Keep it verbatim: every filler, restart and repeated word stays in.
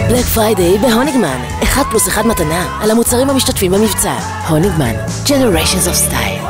בלק פריידיי בהוניגמן, אחד פלוס אחד מתנה על המוצרים המשתתפים במבצע. הוניגמן, Generations of Style.